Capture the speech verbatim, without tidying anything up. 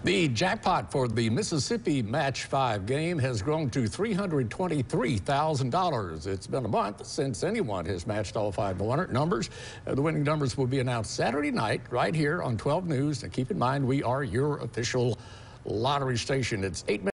The jackpot for the Mississippi Match five game has grown to three hundred twenty-three thousand dollars. It's been a month since anyone has matched all five numbers. Uh, the winning numbers will be announced Saturday night right here on twelve News. And keep in mind, we are your official lottery station. It's eight minutes.